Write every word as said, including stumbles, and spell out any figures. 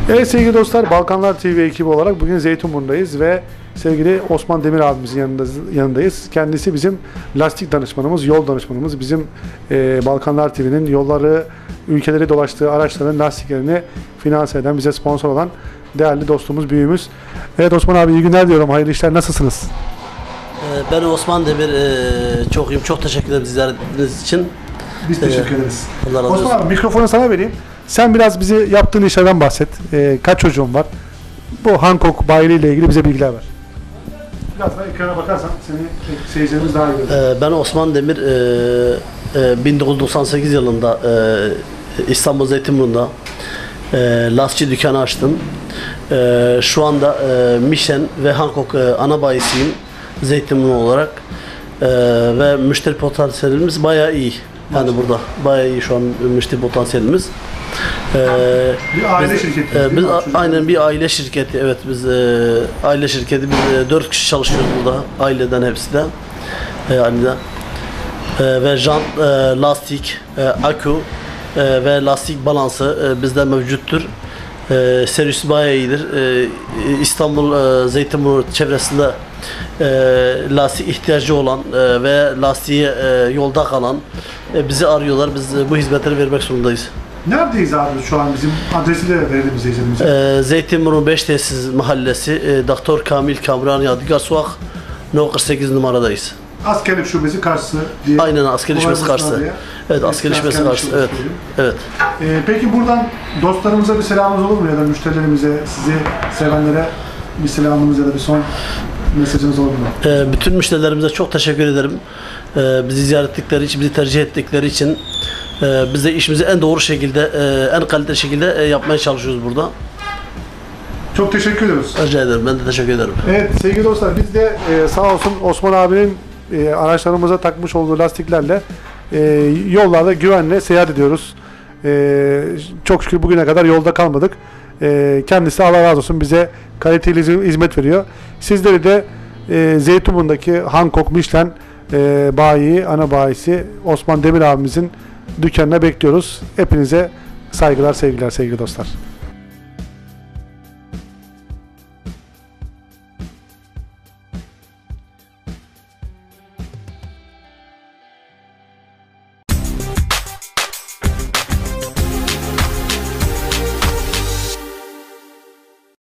Evet sevgili dostlar, Balkanlar T V ekibi olarak bugün Zeytinburnu'ndayız ve sevgili Osman Demir abimizin yanındayız. yanındayız. Kendisi bizim lastik danışmanımız, yol danışmanımız. Bizim e, Balkanlar T V'nin yolları, ülkeleri dolaştığı araçların lastiklerini finanse eden, bize sponsor olan değerli dostumuz, büyüğümüz. Evet Osman abi, iyi günler diyorum. Hayırlı işler, nasılsınız? Ben Osman Demir, çok iyiyim. Çok teşekkür ederim ziyaretiniz için. Biz teşekkür ederiz. Allah razı olsun. Osman abi, mikrofonu sana vereyim. Sen biraz bize yaptığın işlerden bahset. E, kaç çocuğun var? Bu Hankook bayiliği ile ilgili bize bilgiler ver. Biraz da ekrana bakarsan seni seyircilerimiz daha iyi görür. Ben Osman Demir, bin dokuz yüz doksan sekiz yılında İstanbul Zeytinburnu'nda lastikçi dükkanı açtım. Şu anda Michelin ve Hankook ana bayisiyim Zeytinburnu olarak. Ve müşteri potansiyelimiz bayağı iyi. Yani burada bayağı iyi şu an müşteri potansiyelimiz. Ee, bir aile biz, şirketi. E, biz a, aynen bir aile şirketi. Evet, biz e, aile şirketi. Biz e, dört kişi çalışıyoruz burada. Aileden hepsi de. E, aileden. E, ve jant, e, lastik, e, akü e, ve lastik balansı e, bizde mevcuttur. E, servis bayağı iyidir. E, İstanbul e, Zeytinburnu çevresinde e, lastik ihtiyacı olan e, ve lastiği e, yolda kalan e, bizi arıyorlar. Biz e, bu hizmetleri vermek zorundayız. Neredeyiz abi şu an? Bizim adresi de verelim izleyicilerimize. E, Zeytinburnu beş Tesis Mahallesi, e, Doktor Kamil Kamran Yadigar Sokak, No kırk sekiz numaradayız. Askerlik şubesi karşısı diye. Aynen, askerlik şubesi karşısı. Evet, askerlik şubesi karşısı. Evet. Evet. Ee, peki buradan dostlarımıza bir selamınız olur mu, ya da müşterilerimize, sizi sevenlere bir selamınız ya da bir son mesajınız olur mu? E, bütün müşterilerimize çok teşekkür ederim. E, bizi ziyaret ettikleri için, bizi tercih ettikleri için. e, biz de işimizi en doğru şekilde, e, en kaliteli şekilde e, yapmaya çalışıyoruz burada. Çok teşekkür ediyoruz. Rica ederim. Ben de teşekkür ederim. Evet sevgili dostlar, biz de e, sağ olsun Osman abinin e, araçlarımıza takmış olduğu lastiklerle e, yollarda güvenle seyahat ediyoruz. E, çok şükür bugüne kadar yolda kalmadık. E, kendisi Allah razı olsun bize kaliteli hizmet veriyor. Sizleri de e, Zeytinburnu'ndaki Hankook Michelin e, bayi, ana bayisi Osman Demir abimizin dükkanına bekliyoruz. Hepinize saygılar, sevgiler sevgili dostlar.